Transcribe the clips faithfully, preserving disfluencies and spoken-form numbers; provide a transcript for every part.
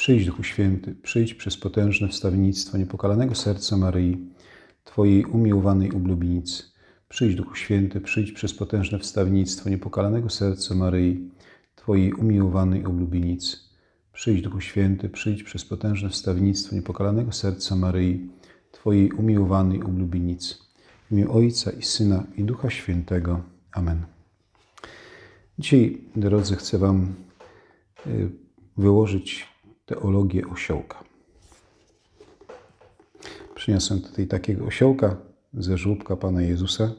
Przyjdź, Duchu Święty, przyjdź przez potężne wstawiennictwo niepokalanego serca Maryi, Twojej umiłowanej ublubienicy. Przyjdź, Duchu Święty, przyjdź przez potężne wstawiennictwo niepokalanego serca Maryi, Twojej umiłowanej ublubienicy. Przyjdź, Duchu Święty, przyjdź przez potężne wstawiennictwo niepokalanego serca Maryi, Twojej umiłowanej ublubienicy. W imię Ojca i Syna i Ducha Świętego. Amen. Dzisiaj, drodzy, chcę Wam wyłożyć teologię osiołka. Przyniosłem tutaj takiego osiołka ze żłóbka Pana Jezusa.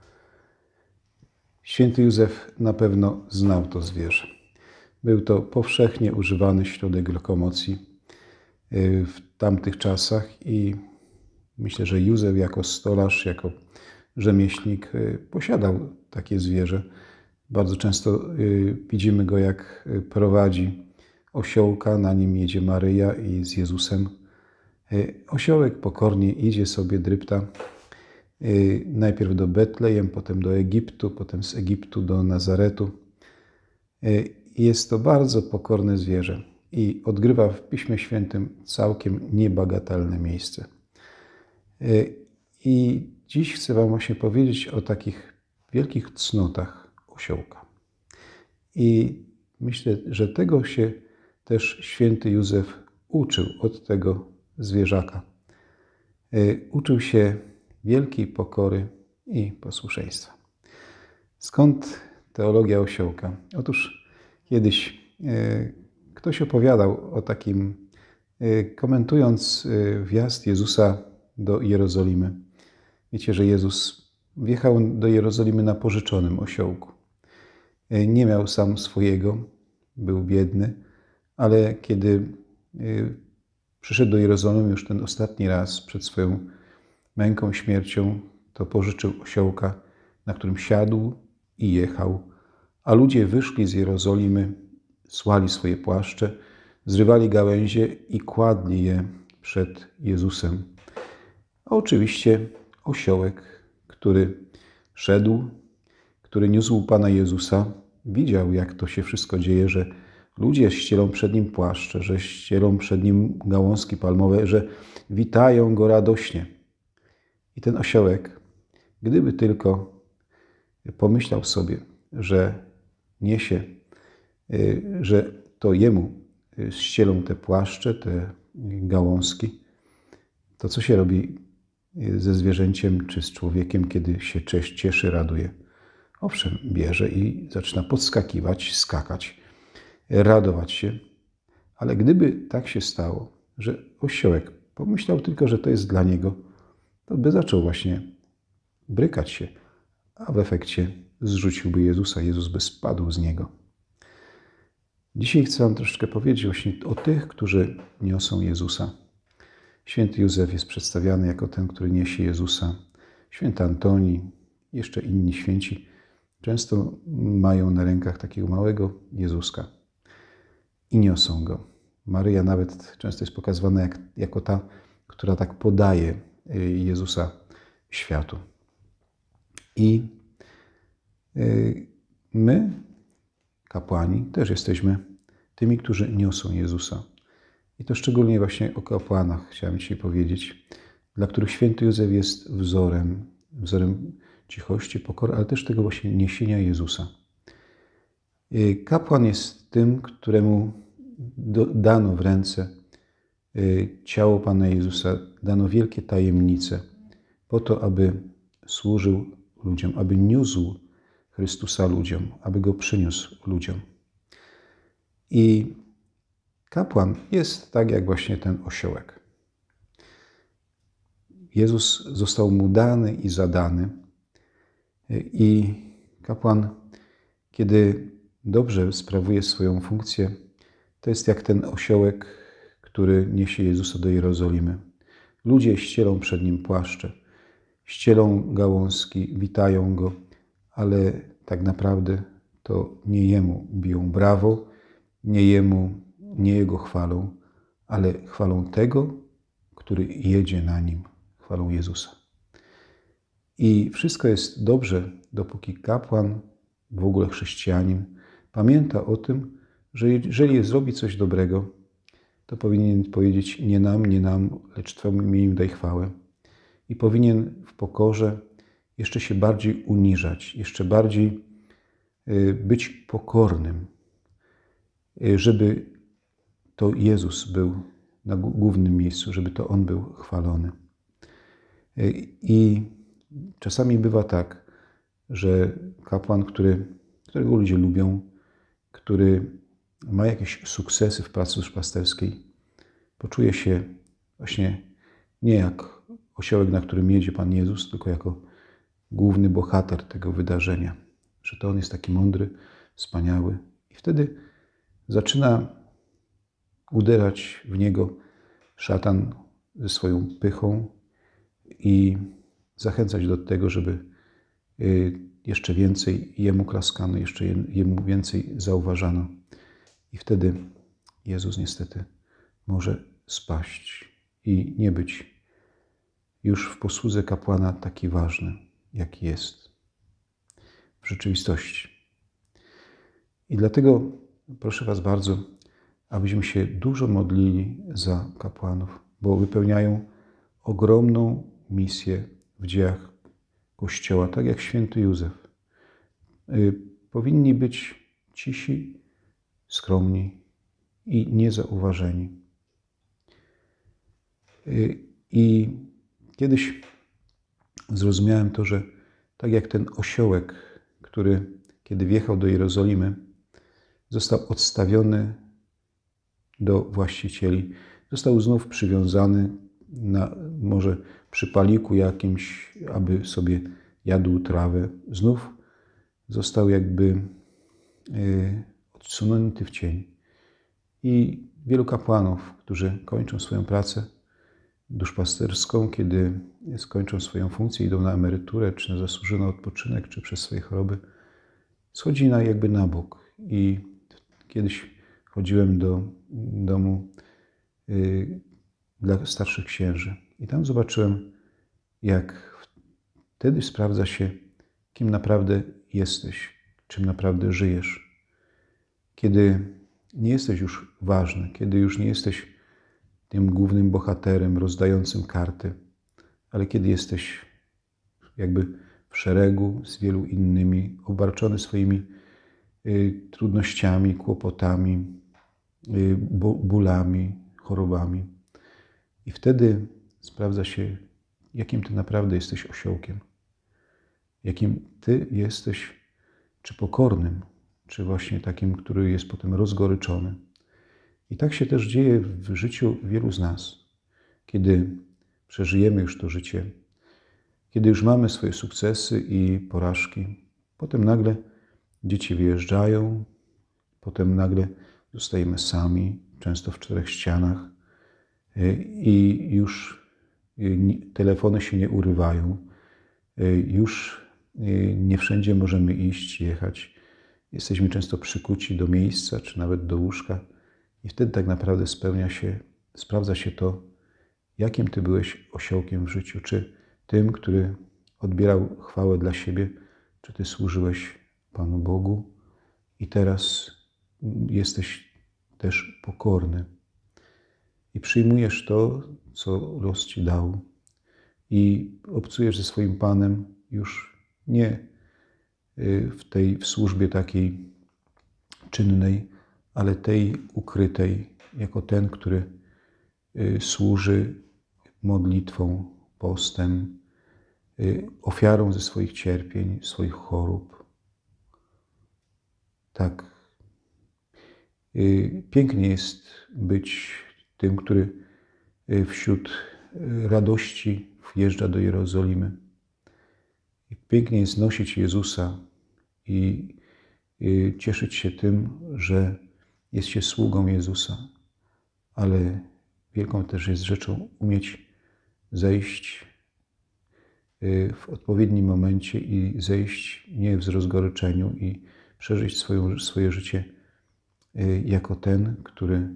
Święty Józef na pewno znał to zwierzę. Był to powszechnie używany środek lokomocji w tamtych czasach i myślę, że Józef jako stolarz, jako rzemieślnik posiadał takie zwierzę. Bardzo często widzimy go, jak prowadzi osiołka, na nim jedzie Maryja i z Jezusem. Osiołek pokornie idzie sobie, drypta, najpierw do Betlejem, potem do Egiptu, potem z Egiptu do Nazaretu. Jest to bardzo pokorne zwierzę i odgrywa w Piśmie Świętym całkiem niebagatelne miejsce. I dziś chcę Wam właśnie powiedzieć o takich wielkich cnotach osiołka. I myślę, że tego się też święty Józef uczył od tego zwierzaka. Uczył się wielkiej pokory i posłuszeństwa. Skąd teologia osiołka? Otóż kiedyś ktoś opowiadał o takim, komentując wjazd Jezusa do Jerozolimy. Wiecie, że Jezus wjechał do Jerozolimy na pożyczonym osiołku. Nie miał sam swojego, był biedny, ale kiedy przyszedł do Jerozolimy już ten ostatni raz przed swoją męką, śmiercią, to pożyczył osiołka, na którym siadł i jechał, a ludzie wyszli z Jerozolimy, słali swoje płaszcze, zrywali gałęzie i kładli je przed Jezusem. A oczywiście osiołek, który szedł, który niósł Pana Jezusa, widział, jak to się wszystko dzieje, że ludzie ścielą przed Nim płaszcze, że ścielą przed Nim gałązki palmowe, że witają Go radośnie. I ten osiołek, gdyby tylko pomyślał sobie, że niesie, że to Jemu ścielą te płaszcze, te gałązki, to co się robi ze zwierzęciem czy z człowiekiem, kiedy się cieszy, raduje? Owszem, bierze i zaczyna podskakiwać, skakać, radować się. Ale gdyby tak się stało, że osiołek pomyślał tylko, że to jest dla niego, to by zaczął właśnie brykać się, a w efekcie zrzuciłby Jezusa, Jezus by spadł z niego. Dzisiaj chcę Wam troszeczkę powiedzieć właśnie o tych, którzy niosą Jezusa. Święty Józef jest przedstawiany jako ten, który niesie Jezusa. Święty Antoni, jeszcze inni święci często mają na rękach takiego małego Jezuska i niosą Go. Maryja nawet często jest pokazywana jak, jako ta, która tak podaje Jezusa światu. I my, kapłani, też jesteśmy tymi, którzy niosą Jezusa. I to szczególnie właśnie o kapłanach chciałem dzisiaj powiedzieć, dla których święty Józef jest wzorem, wzorem cichości, pokory, ale też tego właśnie niesienia Jezusa. Kapłan jest tym, któremu dano w ręce ciało Pana Jezusa, dano wielkie tajemnice po to, aby służył ludziom, aby niósł Chrystusa ludziom, aby Go przyniósł ludziom. I kapłan jest tak jak właśnie ten osiołek. Jezus został mu dany i zadany. I kapłan, kiedy dobrze sprawuje swoją funkcję, to jest jak ten osiołek, który niesie Jezusa do Jerozolimy. Ludzie ścielą przed Nim płaszcze, ścielą gałązki, witają Go, ale tak naprawdę to nie Jemu biją brawo, nie Jemu, nie Jego chwalą, ale chwalą tego, który jedzie na Nim, chwalą Jezusa. I wszystko jest dobrze, dopóki kapłan, w ogóle chrześcijanin, pamięta o tym, że jeżeli zrobi coś dobrego, to powinien powiedzieć: nie nam, nie nam, lecz Twemu imieniu daj chwałę. I powinien w pokorze jeszcze się bardziej uniżać, jeszcze bardziej być pokornym, żeby to Jezus był na głównym miejscu, żeby to On był chwalony. I czasami bywa tak, że kapłan, który, którego ludzie lubią, który ma jakieś sukcesy w pracy duszpasterskiej, poczuje się właśnie nie jak osiołek, na którym jedzie Pan Jezus, tylko jako główny bohater tego wydarzenia. Że to On jest taki mądry, wspaniały. I wtedy zaczyna uderzać w niego szatan ze swoją pychą i zachęcać do tego, żeby jeszcze więcej jemu klaskano, jeszcze jemu więcej zauważano. I wtedy Jezus niestety może spaść i nie być już w posłudze kapłana taki ważny, jaki jest w rzeczywistości. I dlatego proszę Was bardzo, abyśmy się dużo modlili za kapłanów, bo wypełniają ogromną misję w dziejach Kościoła, tak jak święty Józef. Powinni być cisi, skromni i niezauważeni. I kiedyś zrozumiałem to, że tak jak ten osiołek, który kiedy wjechał do Jerozolimy, został odstawiony do właścicieli, został znów przywiązany na może przy paliku jakimś, aby sobie jadł trawę. Znów został jakby odsunięty w cień. I wielu kapłanów, którzy kończą swoją pracę duszpasterską, kiedy skończą swoją funkcję, idą na emeryturę, czy na zasłużony odpoczynek, czy przez swoje choroby, schodzi na jakby na bok. I kiedyś chodziłem do domu y, dla starszych księży i tam zobaczyłem, jak wtedy sprawdza się, kim naprawdę jesteś, czym naprawdę żyjesz. Kiedy nie jesteś już ważny, kiedy już nie jesteś tym głównym bohaterem rozdającym karty, ale kiedy jesteś jakby w szeregu z wielu innymi, obarczony swoimi y, trudnościami, kłopotami, y, bólami, chorobami. I wtedy sprawdza się, jakim Ty naprawdę jesteś osiołkiem. Jakim Ty jesteś, czy pokornym, czy właśnie takim, który jest potem rozgoryczony. I tak się też dzieje w życiu wielu z nas. Kiedy przeżyjemy już to życie, kiedy już mamy swoje sukcesy i porażki, potem nagle dzieci wyjeżdżają, potem nagle zostajemy sami, często w czterech ścianach i już telefony się nie urywają, już nie wszędzie możemy iść, jechać. Jesteśmy często przykuci do miejsca, czy nawet do łóżka i wtedy tak naprawdę spełnia się, sprawdza się to, jakim Ty byłeś osiołkiem w życiu, czy tym, który odbierał chwałę dla siebie, czy Ty służyłeś Panu Bogu i teraz jesteś też pokorny i przyjmujesz to, co los Ci dał i obcujesz ze swoim Panem już nie w tej w służbie takiej czynnej, ale tej ukrytej, jako ten, który służy modlitwą, postem, ofiarą ze swoich cierpień, swoich chorób. Tak. Pięknie jest być tym, który wśród radości wjeżdża do Jerozolimy. Pięknie jest nosić Jezusa i cieszyć się tym, że jest się sługą Jezusa, ale wielką też jest rzeczą umieć zejść w odpowiednim momencie i zejść nie w rozgoryczeniu i przeżyć swoją, swoje życie jako ten, który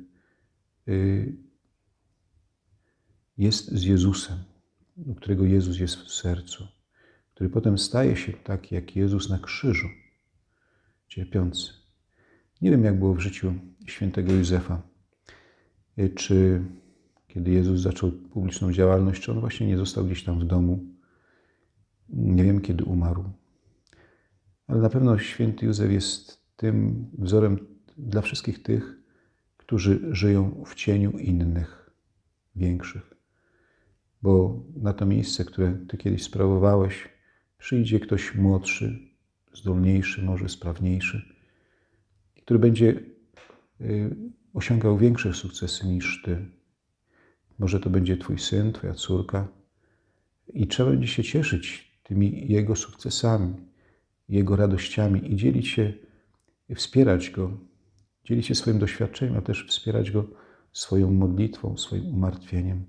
jest z Jezusem, do którego Jezus jest w sercu, który potem staje się taki jak Jezus na krzyżu, cierpiący. Nie wiem, jak było w życiu świętego Józefa. czy kiedy Jezus zaczął publiczną działalność, czy On właśnie nie został gdzieś tam w domu. Nie wiem, kiedy umarł. Ale na pewno święty Józef jest tym wzorem dla wszystkich tych, którzy żyją w cieniu innych, większych. Bo na to miejsce, które Ty kiedyś sprawowałeś, przyjdzie ktoś młodszy, zdolniejszy, może sprawniejszy, który będzie osiągał większe sukcesy niż Ty. Może to będzie Twój syn, Twoja córka i trzeba będzie się cieszyć tymi jego sukcesami, jego radościami i dzielić się, wspierać go, dzielić się swoim doświadczeniem, a też wspierać go swoją modlitwą, swoim umartwieniem.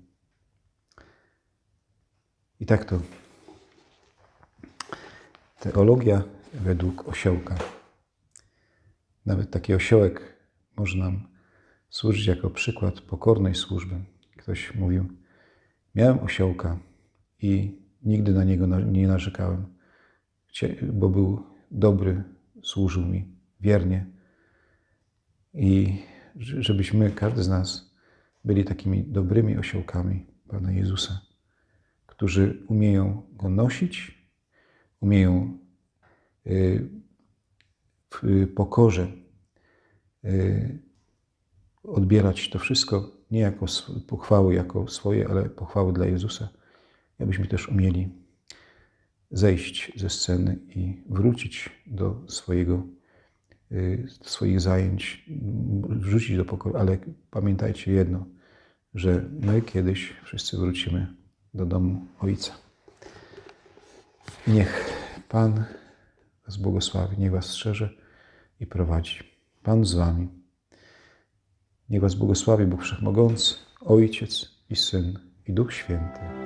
I tak to teologia według osiołka. Nawet taki osiołek może nam służyć jako przykład pokornej służby. Ktoś mówił, miałem osiołka i nigdy na niego nie narzekałem, bo był dobry, służył mi wiernie. I żebyśmy, każdy z nas, byli takimi dobrymi osiołkami Pana Jezusa, którzy umieją Go nosić, umieją w pokorze odbierać to wszystko nie jako pochwały, jako swoje, ale pochwały dla Jezusa. Abyśmy też umieli zejść ze sceny i wrócić do swojego, do swoich zajęć, wrzucić do pokoju, ale pamiętajcie jedno, że my kiedyś wszyscy wrócimy do domu Ojca. Niech Pan was błogosławi, niech was strzeże i prowadzi. Pan z wami. Niech was błogosławi Bóg Wszechmogący, Ojciec i Syn i Duch Święty.